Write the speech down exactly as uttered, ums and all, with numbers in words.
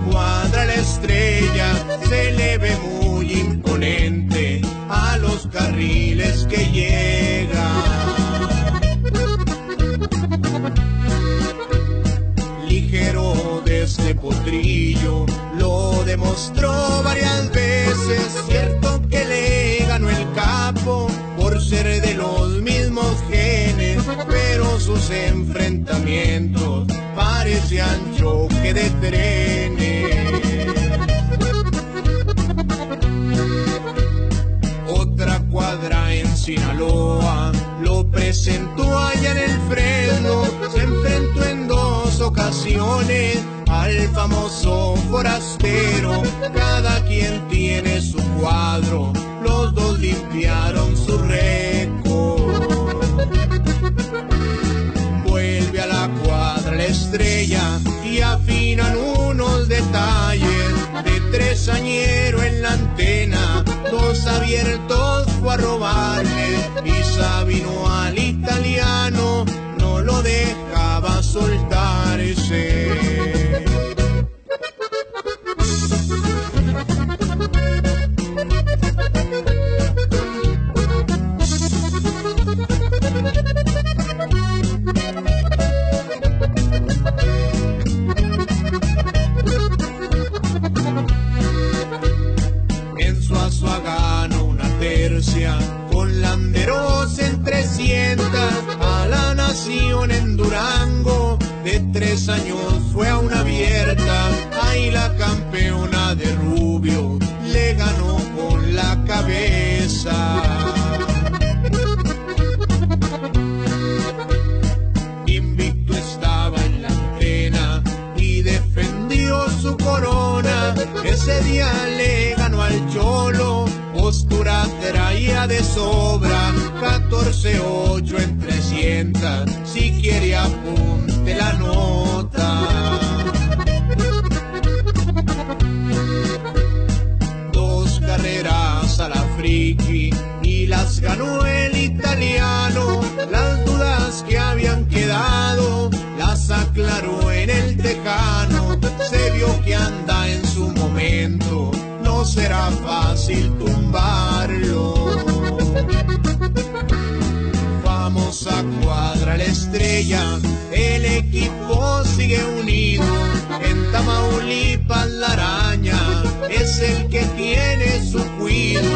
cuadra la estrella se le ve muy imponente a los carriles que llega. Ligero desde potrillo, lo demostró varias veces, cierto que le ganó el capo por ser de los mismos genes, pero sus enfrentamientos parecían choque de trenes. Otra cuadra en Sinaloa lo presentó allá en el Fresno, se enfrentó en dos ocasiones al famoso forastero, cada quien tiene su cuadro, los dos limpiaron su récord. Vuelve a la cuadra la estrella y afinan unos detalles, de tresañero en la antena, dos abiertos fue a robarle, y Sabino al italiano no lo dejaba soltarse. En Suazua ganó una tercia, con landeros en trescientas, a la Nación en Durango, de tres años fue a una abierta, ahí la campeona de Rubio le ganó con la cabeza. Invicto estaba en la antena y defendió su corona, ese día le ganó al Cholo, postura traía de sobra, catorce ocho en trescientas, si quiere apunte la nota. Dos carreras a la friki y las ganó el italiano, las dudas que habían quedado las aclaró en el Tejano, se vio que anda en su momento, no será fácil tumbarlo. Famosa cuadra la estrella, el equipo sigue unido, en Tamaulipas la araña es el que tiene su cuido,